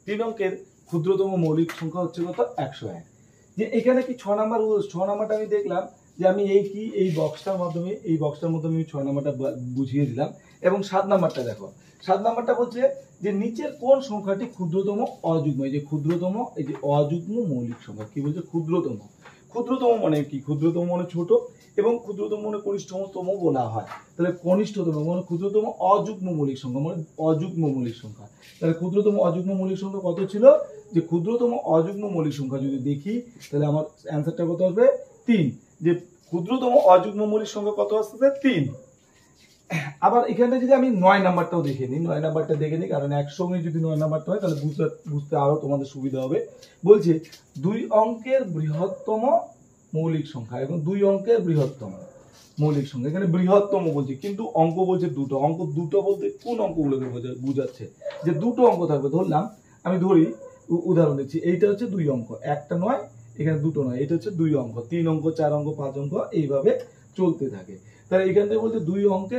3 অঙ্কের ক্ষুদ্রতম মৌলিক সংখ্যা হচ্ছে কত 101। যে এখানে কি 6 নাম্বারটা আমি দেখলাম যে আমি এই বক্সটার মাধ্যমে আমি 6 নাম্বারটা বুঝিয়ে দিলাম। এবং 7 নাম্বারটা দেখো, 7 নাম্বারটা বলছে যে নিচের কোন সংখ্যাটি ক্ষুদ্রতম অযুগ্ম, এই যে অযুগ্ম মৌলিক সংখ্যা। কি বলছে? ক্ষুদ্রতম মানে কি? ক্ষুদ্রতম মানে ছোট এবং ক্ষুদ্রতম মানে কনিষ্ঠতম বলা হয়। তাহলে কনিষ্ঠতম মানে ক্ষুদ্রতম অযুগ্ম মৌলিক সংখ্যা মানে অযুগ্ম মৌলিক সংখ্যা। তাহলে ক্ষুদ্রতম অযুগ্ম মৌলিক সংখ্যা কত ছিল? যে ক্ষুদ্রতম অযুগ্ম মৌলিক সংখ্যা যদি দেখি তাহলে আমার অ্যান্সারটা কত আসবে? 3। যে ক্ষুদ্রতম অযুগ্ম মৌলিক সংখ্যা কত আসছে? 3। আবার এখানে যদি আমি 9 নাম্বারটাও দেখে নিই, 9 নাম্বারটা দেখে নিই, কারণ একসঙ্গে যদি 9 নাম্বারটা হয় তাহলে বুঝতে আরো তোমাদের সুবিধা হবে। বলছে 2 অঙ্কের বৃহত্তম মৌলিক সংখ্যা এবং 2 অঙ্কের বৃহত্তম মৌলিক সংখ্যা। এখানে বৃহত্তম বলছে, কিন্তু অঙ্ক বলছে দুটো। অঙ্ক দুটো বলতে কোন অঙ্কগুলোকে বোঝাচ্ছে? যে দুটো অঙ্ক থাকবে। ধরলাম, আমি ধরি উদাহরণ দিচ্ছি, এইটা হচ্ছে 2 অঙ্ক, একটা নয়, এখানে দুটো নয়, এটা হচ্ছে 2 অঙ্ক, 3 অঙ্ক, 4 অঙ্ক, 5 অঙ্ক, এইভাবে চলতে থাকে। তাহলে এখান থেকে বলছে 2 অঙ্কের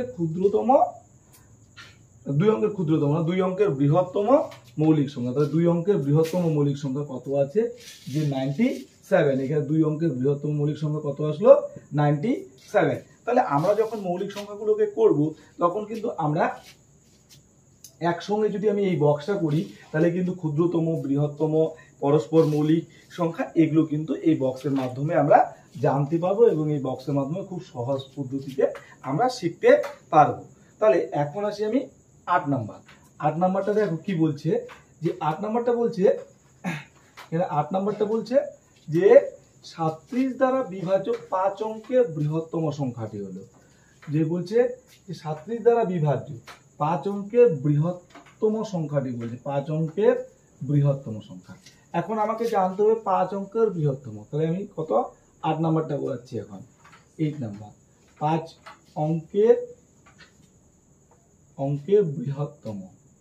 বৃহত্তম মৌলিক সংখ্যা। তাহলে 2 অঙ্কের বৃহত্তম মৌলিক সংখ্যা কত আছে? যে 97। এখানে 2 অঙ্কের বৃহত্তম মৌলিক সংখ্যা কত আসলো? 97। তাহলে আমরা যখন মৌলিক সংখ্যাগুলোকে করব তখন কিন্তু আমরা একসঙ্গে যদি আমি এই বক্সটা করি তাহলে কিন্তু ক্ষুদ্রতম, বৃহত্তম, পরস্পর মৌলিক সংখ্যা এগুলো কিন্তু এই বক্সের মাধ্যমে আমরা জানতে পারবো এবং এই বক্সের মাধ্যমে খুব সহজ পদ্ধতিতে আমরা শিখতে পারবো। তাহলে এখন আসি আমি 8 নাম্বার। 8 নাম্বারটা দেখো কি বলছে, যে 8 নাম্বারটা বলছে যে 37 দ্বারা বিভাজ্য 5 অঙ্কের বৃহত্তম সংখ্যাটি হলো। যে বলছে যে 37 দ্বারা বিভাজ্য 5 অঙ্কের বৃহত্তম সংখ্যাটি বলছে, 5 অঙ্কের বৃহত্তম সংখ্যা। এখন আমাকে জানতে হবে 5 অঙ্কের বৃহত্তম। তাহলে আমি কত? 8 নাম্বারটা বলাচ্ছি এখন। 8 নাম্বার 5 অঙ্কের বৃহত্তম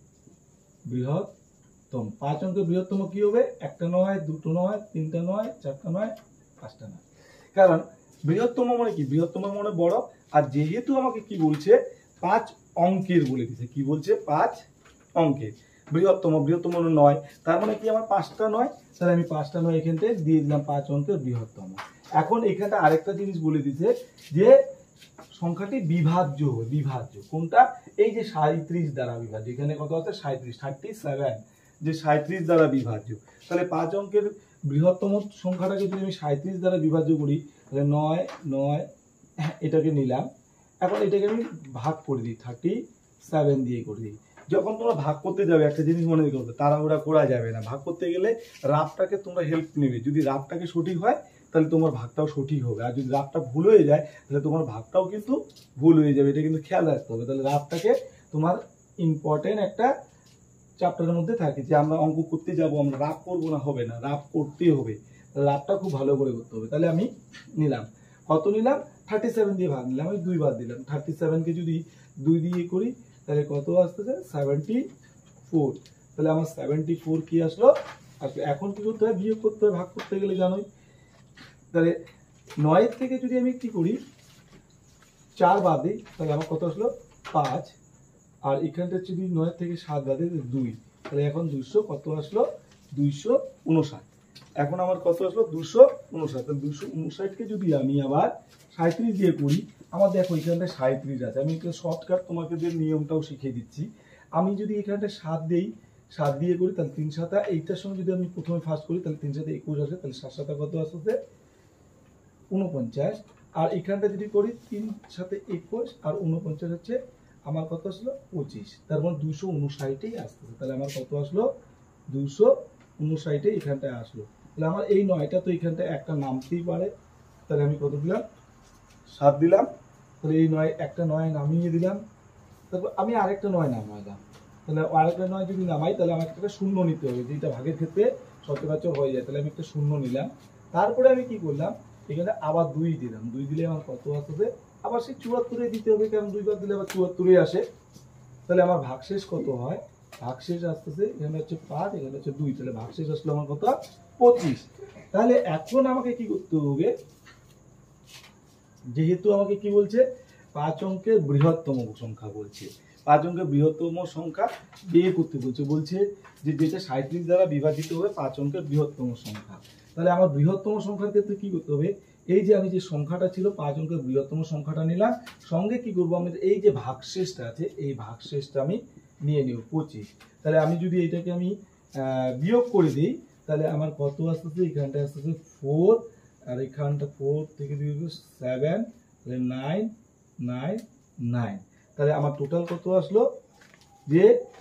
5 অঙ্কের বৃহত্তম কি হবে? একটা নয়, দুটো নয়, তিনটা নয়, চারটা নয়, পাঁচটা নয়। কারণ বৃহত্তম মানে কি? বৃহত্তম মানে বড়। আর যেহেতু আমাকে কি বলছে? 5 অঙ্কের বলে দিছে। কি বলছে? 5 অঙ্কের বৃহত্তম মানে 9। তার মানে কি? আমার 5টা নয়। তাহলে আমি 5টা নয় এখান থেকে দিয়ে দিলাম 5 অঙ্কের বৃহত্তম। এখন এখানটা আরেকটা জিনিস বলে দিছে যে সংখ্যাটি বিভাজ্য। কোনটা? এই যে 37 দ্বারা বিভাজ্য। এখানে কত আছে? 37। যে 37 দ্বারা বিভাজ্য। তাহলে 5 অঙ্কের বৃহত্তম সংখ্যাটাকে যদি আমি 37 দ্বারা বিভাজ্য করি তাহলে 9 এটাকে নিলাম। এখন এটাকে আমি ভাগ করে দিই, 37 দিয়ে করে দিই। যখন তোমরা ভাগ করতে যাবে একটা জিনিস মনে করবে, তাড়াহুড়া করা যাবে না। ভাগ করতে গেলে রাফটাকে তোমরা হেল্প নেবে। যদি রাফটাকে সঠিক হয় তাহলে তোমার ভাগটাও সঠিক হবে, আর যদি রাফটা ভুল হয়ে যায় তাহলে তোমার ভাগটাও কিন্তু ভুল হয়ে যাবে। এটা কিন্তু খেয়াল রাখতে হবে। তাহলে রাফটাকে তোমার ইম্পর্টেন্ট একটা চ্যাপ্টারের মধ্যে থাকে, যে আমরা অঙ্ক করতে যাব, আমরা রাফ করবো না, হবে না, রাফ করতেই হবে। রাফটা খুব ভালো করে করতে হবে। তাহলে আমি নিলাম, কত নিলাম? 37 দিয়ে ভাগ নিলাম, আমি 2 বার দিলাম। 37কে যদি 2 দিয়ে করি তাহলে কত আসতেছে? 74। তাহলে আমার 74 কি আসলো? এখন কি করতে হয়? বিয়োগ করতে হয় ভাগ করতে গেলে, জানোই। তাহলে 9 থেকে যদি আমি কি করি? 4 বাদ দিই তাহলে আমার কত আসলো? 5। আর এখানটা যদি 9 থেকে 7 বাদ দিই 2। তাহলে এখন 200 কত আসলো? 259। এখন আমার কত আসলো? 259। তাহলে 259কে যদি আমি আবার 37 দিয়ে করি, আমার দেখো এখানটা 37 আছে। আমি একটু শর্টকাট তোমাকে যে নিয়মটাও শিখিয়ে দিচ্ছি। আমি যদি এখানটা 7 দেই, 7 দিয়ে করি তাহলে 3 7 এইটার সঙ্গে যদি আমি প্রথমে ফার্স্ট করি তাহলে 3 7 21 আসে। তাহলে 7 7 কত আসছে? 49। আর এখানটা যদি করি 3 7 21 আর 49 হচ্ছে আমার কত আসলো? 25। তার মানে 259ই আসতেছে। তাহলে আমার কত আসলো? 259 এখানটায় আসলো। তাহলে আমার এই 9টা তো এখানটা একটা নামতেই পারে। তাহলে আমি কত দিলাম? 7 দিলাম। তাহলে এই 9 একটা 9 নামিয়ে দিলাম। তারপর আমি আরেকটা 9 নামাইলাম। তাহলে আরেকটা 9 যদি নামাই তাহলে আমাকে একটা শূন্য নিতে হবে, যেটা ভাগের ক্ষেত্রে সচরাচর হয়ে যায়। তাহলে আমি একটা শূন্য নিলাম। তারপরে আমি কি করলাম? এখানে আবার 2 দিলাম। 2 দিলে আমার কত আসবে? আবার সেই 74 দিতে হবে, কারণ 2 বার দিলে আবার 74 আসে। তাহলে আমার ভাগশেষ কত হয়? ভাগশেষ আসতেছে এখানে হচ্ছে 5, এখানে হচ্ছে 2। তাহলে ভাগশেষ আসলো আমার কত? 25। তাহলে এখন আমাকে কি করতে হবে? যেহেতু আমাকে কি বলছে? 5 অঙ্কের বৃহত্তম সংখ্যা বলছে, 5 অঙ্কের বৃহত্তম সংখ্যা বের করতে বলছে, বলছে যে যেটা 37 দ্বারা বিভাজিত হবে 5 অঙ্কের বৃহত্তম সংখ্যা। তাহলে আমার বৃহত্তম সংখ্যার ক্ষেত্রে কি করতে হবে, এই যে আমি যে সংখ্যাটা ছিল 5 অঙ্কের বৃহত্তম সংখ্যাটা নিলাম, সঙ্গে কি করবো আমি এই যে ভাগশেষটা আছে এই ভাগশেষটা আমি নিয়ে নেব 25। তাহলে আমি যদি এটাকে আমি বিয়োগ করে দিই তাহলে আমার কত আসতেছে, এখানটা আসতেছে 4 আর এখানটা 4 থেকে 7, তাহলে 9 9 9। তাহলে আমার টোটাল কত আসলো যে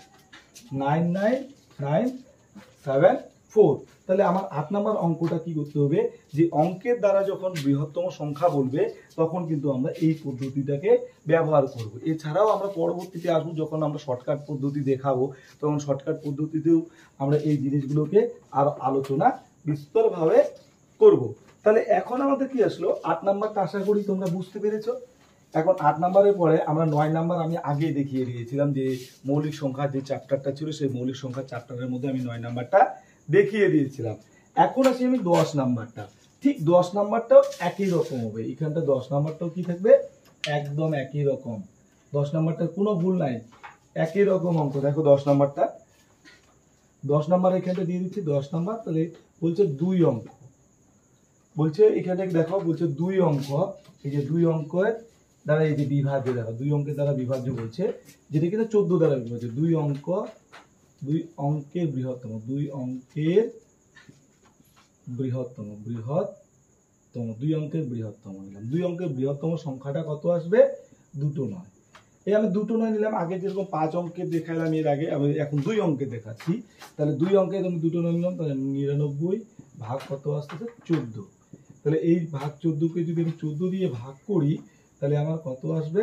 99974। তাহলে আমার 8 নম্বর অঙ্কটা কি করতে হবে, যে অঙ্কের দ্বারা যখন বৃহত্তম সংখ্যা বলবে তখন কিন্তু আমরা এই পদ্ধতিটাকে ব্যবহার করব। এছাড়াও আমরা পরবর্তীতে আসবো, যখন আমরা শর্টকাট পদ্ধতি দেখাবো তখন শর্টকাট পদ্ধতিতেও আমরা এই জিনিসগুলোকে আরো আলোচনা বিস্তরভাবে করব। তাহলে এখন আমাদের কি আসলো 8 নাম্বারটা, আশা করি তোমরা বুঝতে পেরেছো। এখন 8 নাম্বারের পরে আমরা 9 নাম্বার আমি আগে দেখিয়ে দিয়েছিলাম, যে মৌলিক সংখ্যা যে চ্যাপ্টারটা ছিল সেই মৌলিক সংখ্যা চ্যাপ্টারের মধ্যে আমি 9 নাম্বারটা দেখিয়ে দিয়েছিলাম। এখন আসি আমি 10 নাম্বারটা, ঠিক 10 নাম্বারটাও একই রকম হবে। এখানটা 10 নাম্বারটাও কি থাকবে, একদম একই রকম। 10 নাম্বারটার কোনো ভুল নাই, একই রকম অঙ্ক। দেখো 10 নাম্বারটা, 10 নাম্বার এখানটা দিয়ে দিচ্ছি 10 নাম্বার। তাহলে বলছে 2 অঙ্ক, বলছে এখানে দেখো বলছে 2 অঙ্ক, এই যে 2 অঙ্কের দ্বারা এই যে বিভাজ্য, দেখো 2 অঙ্কের দ্বারা বিভাজ্য বলছে, যেটা কিনা 14 দ্বারা বিভাজ্য। 2 অঙ্কের বৃহত্তম, 2 অঙ্কের বৃহত্তম, 2 অঙ্কের বৃহত্তম নিলাম। 2 অঙ্কের বৃহত্তম সংখ্যাটা কত আসবে, 209। এই আমি 209 নিলাম। আগে যেরকম 5 অঙ্কের দেখালাম এর আগে, আমি এখন 2 অঙ্কের দেখাচ্ছি। তাহলে 2 অঙ্কের আমি 209 নিলাম, তাহলে 99 ভাগ কত আসতেছে 14। তাহলে এই ভাগ 14কে যদি আমি 14 দিয়ে ভাগ করি তাহলে আমার কত আসবে,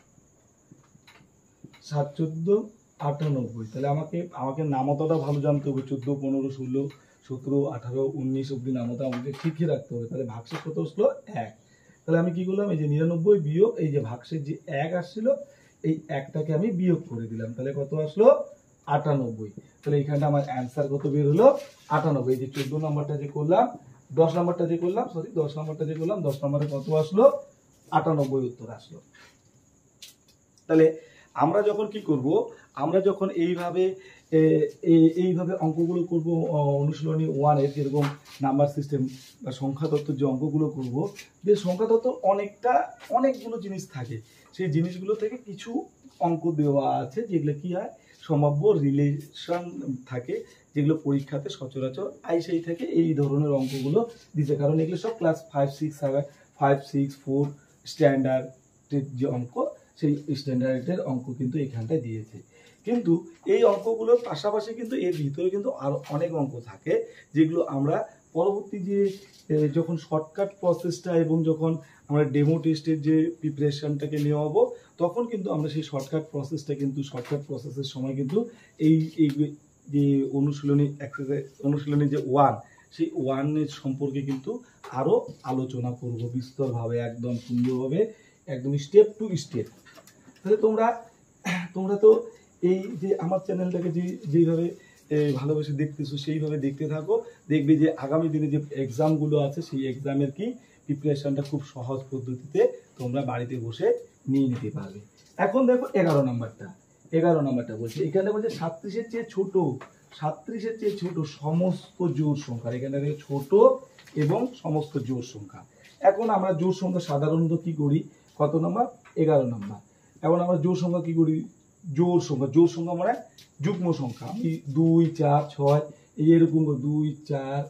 7 14 98। তাহলে আমাকে নামতাটা ভালো জানতে হবে, 14 15 16 17 18 19 অব্দি নামতা আমাকে ঠিকই রাখতে হবে। তাহলে ভাগশেষ কত আসলো 1। তাহলে আমি কি করলাম, এই যে 99 বিয়োগ এই যে ভাগশেষ যে 1 আসছিল এই 1টাকে আমি বিয়োগ করে দিলাম। তাহলে কত আসলো 98। তাহলে এখানটা আমার অ্যান্সার কত বের হলো 98। এই যে 14 নাম্বারটা যে করলাম, 10 নাম্বারটা যে করলাম, 10 নাম্বারটা যে করলাম, 10 নাম্বারে কত আসলো 98 উত্তর আসলো। তাহলে আমরা যখন কি করব, আমরা যখন এইভাবে অঙ্কগুলো করব, অনুশীলনী 1 এর যেরকম নাম্বার সিস্টেম বা সংখ্যা তত্ত্ব যে অঙ্কগুলো করব, যে সংখ্যা তত্ত্ব অনেকগুলো জিনিস থাকে, সেই জিনিসগুলো থেকে কিছু অঙ্ক দেওয়া আছে যেগুলো কি হয়, সম্ভাব্য রিলেশন থাকে, যেগুলো পরীক্ষাতে সচরাচর আইসেই থাকে। এই ধরনের অঙ্কগুলো দিতে, কারণ এগুলো সব ক্লাস 5 6 7 5 6 4 স্ট্যান্ডার্ডের যে অঙ্ক, সেই স্ট্যান্ডার্ডের অঙ্ক কিন্তু এখানটায় দিয়েছে। কিন্তু এই অঙ্কগুলোর পাশাপাশি কিন্তু এর ভিতরে কিন্তু আরো অনেক অঙ্ক থাকে, যেগুলো আমরা পরবর্তী যে যখন শর্টকাট প্রসেসটা এবং যখন আমরা ডেমো টেস্টের যে প্রিপারেশনটাকে নেওয়া হবো, তখন কিন্তু আমরা সেই শর্টকাট প্রসেসের সময় কিন্তু এই যে অনুশীলনী যে 1, সেই 1 এর সম্পর্কে কিন্তু আরো আলোচনা করব বিস্তরভাবে, একদম সুন্দরভাবে, একদম স্টেপ টু স্টেপ। তাহলে তোমরা তো এই যে আমার চ্যানেলটাকে যেইভাবে ভালোবেসে দেখতেছো সেইভাবে দেখতে থাকো, দেখবে যে আগামী দিনে যে এক্সামগুলো আছে সেই এক্সামের কি প্রিপারেশনটা খুব সহজ পদ্ধতিতে তোমরা বাড়িতে বসে নিয়ে নিতে পারবে। এখন দেখো 11 নাম্বারটা বলছে, এখানে বলছে 37-এর চেয়ে ছোট সমস্ত জোড় সংখ্যা। এখানে ছোট এবং সমস্ত জোড় সংখ্যা। এখন আমরা জোড় সংখ্যা সাধারণত কি করি, কত নাম্বার, 11 নাম্বার। এখন আমরা জোড় সংখ্যা কি করি, জোড় সংখ্যা মানে যুগ্ম সংখ্যা। আমি 2 4 6 এরকম 2 4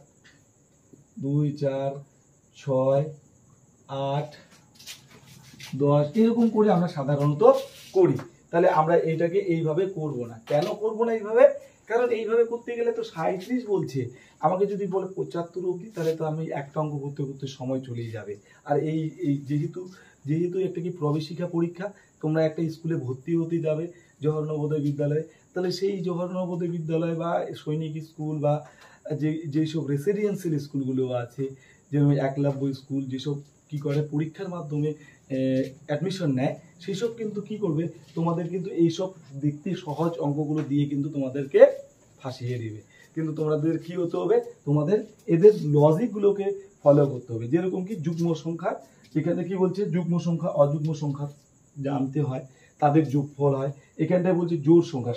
6 8 10 এরকম করে আমরা সাধারণত করি। তাহলে আমরা এটাকে এইভাবে করব না। কেন করব না এইভাবে, কারণ এইভাবে করতে গেলে তো 37 বলছে, আমাকে যদি বলে 75 অবধি, তাহলে তো আমি একটা অঙ্ক করতে করতে সময় চলে যাবে। আর এই যেহেতু একটা কি প্রবেশিকা পরীক্ষা, তোমরা একটা স্কুলে ভর্তি হতে যাবে জওহর নবোদয় বিদ্যালয়ে, তাহলে সেই জওহর নবোদয় বিদ্যালয় বা সৈনিক স্কুল বা যেসব রেসিডেন্সিয়াল স্কুলগুলো আছে, যেমন একলব্য স্কুল, যেসব কি করে পরীক্ষার মাধ্যমে অ্যাডমিশন নেয়, সেসব কিন্তু কি করবে, তোমাদের কিন্তু এইসব দেখতে সহজ অঙ্কগুলো দিয়ে কিন্তু তোমাদেরকে ফাঁসিয়ে দিবে। কিন্তু তোমাদের কি হতে হবে, তোমাদের এদের লজিকগুলোকে ফলো করতে হবে। যেরকম কি যুগ্ম সংখ্যা, এখানে কি বলছে, যুগ্ম সংখ্যা অযুগ্ম সংখ্যা জানতে হয়। তাদের যোগফল হয়। এখানটায় বলছে জোড় সংখ্যা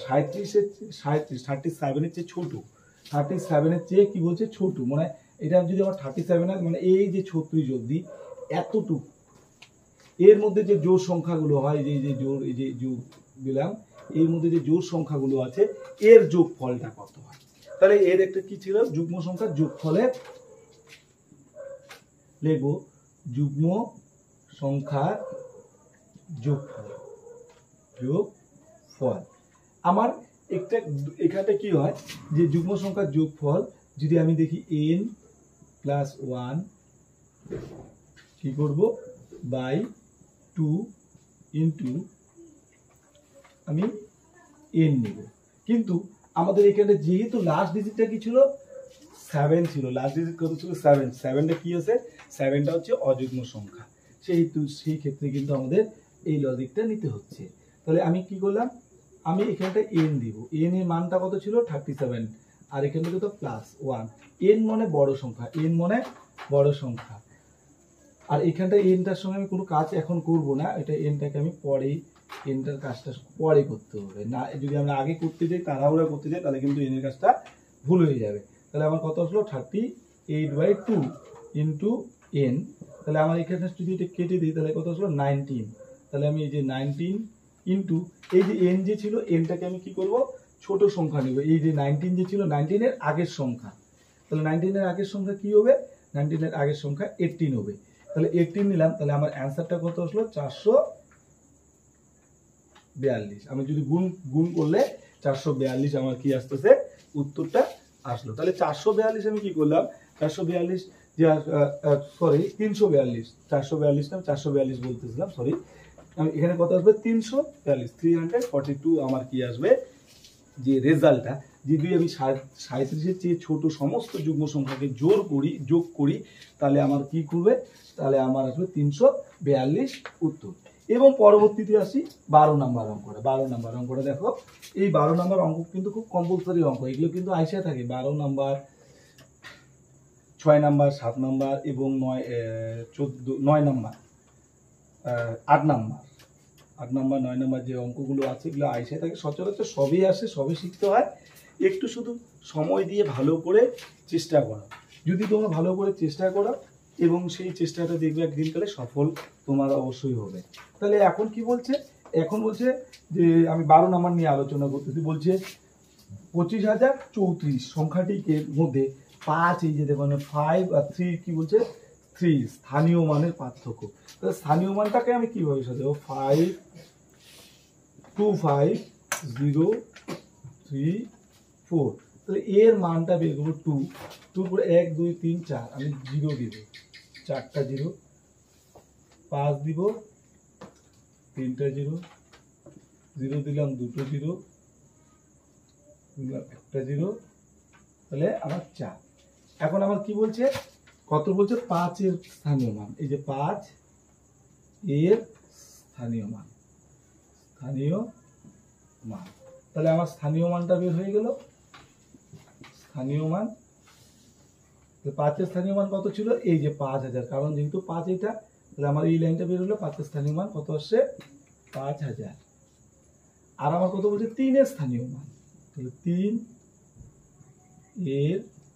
37 চেয়ে ছোট, 37 চেয়ে কি বলছে ছোট, মানে এটা যদি আমার 37 হয় মানে এই যে 36 অবধি এতটুকু, এর মধ্যে যে জোড় সংখ্যাগুলো হয়, এই যে জোড়, এই যে যোগ দিলাম, এর মধ্যে যে জোড় সংখ্যাগুলো আছে এর যোগফলটা কত হয়। তাহলে এর একটা কি ছিল, যুগ্ম সংখ্যার যোগফলের লিখব, যুগ্ম সংখ্যার যোগফল। আমার একটা এখানে কি হয় যে যুগ্ম সংখ্যার যোগফল যদি আমি দেখি n + 1 কি করব বাই 2 ইন্টু আমি n নেব, কিন্তু আমাদের এখানে যেহেতু লাস্ট ডিজিটটা কি ছিল 7 ছিল, লাস্ট ডিজিট কত ছিল 7, 7টা কি আছে, 7টা হচ্ছে অযুগ্ম সংখ্যা, সেই ক্ষেত্রে কিন্তু আমাদের এই লজিকটা নিতে হচ্ছে। তাহলে আমি কি করলাম, আমি এখানটা n দিব, n এর মানটা কত ছিল 37, আর এখানে কত +1, n মানে বড় সংখ্যা, n মানে বড় সংখ্যা, আর এখানটা nটার সঙ্গে আমি কোনো কাজ এখন করব না, এটা nটাকে আমি পরেই, nটার কাজটা পরে করতে হবে না, যদি আমরা আগে করতে যাই তাড়াহুড়া করতে যাই তাহলে কিন্তু n এর কাজটা ভুল হয়ে যাবে। তাহলে আমার কত আসলো 38/2 ইন্টু n, তাহলে আমার এখানে যদি এটা কেটে দিই তাহলে কত আসলো 19, তাহলে আমি এই যে 19 ইন্টু এই যে n যে ছিল nটাকে আমি কি করব ছোট সংখ্যা নেব, এই যে 19 যে ছিল 19 এর আগের সংখ্যা, তাহলে 19 এর আগের সংখ্যা কি হবে, 19 এর আগের সংখ্যা 18 হবে, তাহলে 18 নিলাম, তাহলে আমার অ্যান্সারটা কত আসলো 442, আমি যদি গুণ করলে 442 আমার কি আসতেছে উত্তরটা আসলো। তাহলে 442 আমি কি করলাম, 442 যে সরি 342, 442 না 442 বলতেছিলাম, সরি, আমি এখানে কত আসবে 342, 342 আমার কি আসবে যে রেজাল্টটা, যদি আমি 37-এর চেয়ে ছোট সমস্ত যুগ্ম সংখ্যাকে যোগ করি তাহলে আমার কি করবে, তাহলে আমার আসবে 342 উত্তর। এবং পরবর্তীতে আসি 12 নম্বর অঙ্কটা। 12 নম্বর অঙ্কটা দেখো, এই 12 নম্বর অঙ্ক কিন্তু খুব কম্পালসরি অঙ্ক, এগুলো কিন্তু আইসা থাকে 12 নম্বর, 6 নম্বর, 7 নম্বর এবং 9 নম্বর, 8 নম্বর, 9 নম্বর যে অঙ্কগুলো আছে এগুলো আইসা থাকে সচরাচর, সবই আসে, সবই শিখতে হয়, একটু শুধু সময় দিয়ে ভালো করে চেষ্টা করো। যদি তোমরা ভালো করে চেষ্টা করো এবং সেই চেষ্টাটা দেখবে একদিন কালে সফল তোমার অবশ্যই হবে। তাহলে এখন কি বলছে, এখন বলছে যে আমি 12 নম্বর নিয়ে আলোচনা করতেছি, বলছে 25,034 সংখ্যাটিকে মধ্যে 5, এই যে দেখো 5 আর 3 কি বলছে 3 স্থানীয় মানের পার্থক্য। তাহলে স্থানীয় মানটাকে আমি কিভাবে সাজাবো, 525,034, তাহলে এর মানটা বের করবো 2 পরে 1 2 3 4, আমি 0 দিব, 4টা 0, 5 দিব, 3টা 0, 0 দিলাম, 2টো 0 দিলাম, 1টা 0, তাহলে আমার 4। এখন আমার কি বলছে, কত বলছে 5 এর স্থানীয় মান, এই যে 5 এর স্থানীয় মান, তাহলে আমার স্থানীয় মানটা বের হয়ে গেল, স্থানীয় মান 5 এর স্থানীয় মান কত ছিল, এই যে 5000, কারণ যেহেতু 5 এটা, তাহলে আমার এই লাইনটা বের হলো, 5 এর স্থানীয় মান কত আসছে 5000। আর আমার কত বলছে 3 এর স্থানীয় মান, তাহলে 3 এর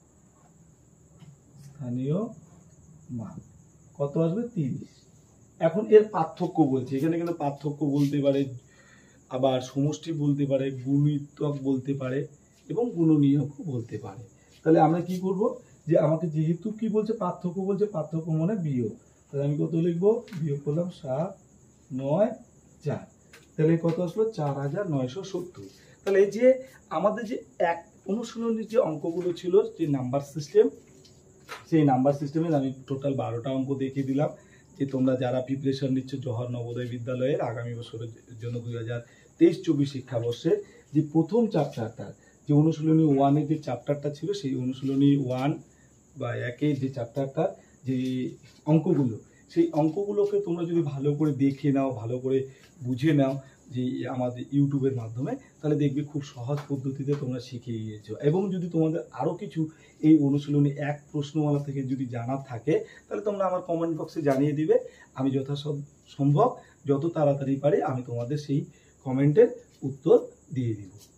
স্থানীয় মান কত আসবে 30। এখন এর পার্থক্য বলছে, এখানে কিন্তু পার্থক্য বলতে পারে, আবার সমষ্টি বলতে পারে, গুণিতক বলতে পারে এবং গুণনীয়কও বলতে পারে। তাহলে আমরা কি করব, যে আমাকে যেহেতু কি বলছে পার্থক্য বলছে, পার্থক্য মানে বিয়োগ, তাহলে আমি কত লিখবো, বিয়োগ করলাম 7 9 4, তাহলে কত আসলো 4970। তাহলে এই যে আমাদের যে এক অনুশীলনীর যে অঙ্কগুলো ছিল, যে নাম্বার সিস্টেম, সেই নাম্বার সিস্টেমে আমি টোটাল 12টা অঙ্ক দেখিয়ে দিলাম, যে তোমরা যারা প্রিপারেশন নিচ্ছ জওহর নবোদয় বিদ্যালয়ের আগামী বছরের জন্য 2023-24 শিক্ষাবর্ষের যে প্রথম চ্যাপ্টারটা, যে অনুশীলনী 1-এর যে চ্যাপ্টারটা ছিল, সেই অনুশীলনী 1 বা 1-এর যে চ্যাপ্টারটা যে অঙ্কগুলো, সেই অঙ্কগুলোকে তোমরা যদি ভালো করে দেখে নাও, ভালো করে বুঝে নাও যে আমাদের ইউটিউবের মাধ্যমে, তাহলে দেখবে খুব সহজ পদ্ধতিতে তোমরা শিখে গিয়েছো। এবং যদি তোমাদের আরও কিছু এই অনুশীলনী 1 প্রশ্নমালা থেকে যদি জানার থাকে, তাহলে তোমরা আমার কমেন্ট বক্সে জানিয়ে দিবে, আমি যথাসম্ভব যত তাড়াতাড়ি পারি আমি তোমাদের সেই কমেন্টের উত্তর দিয়ে দিব।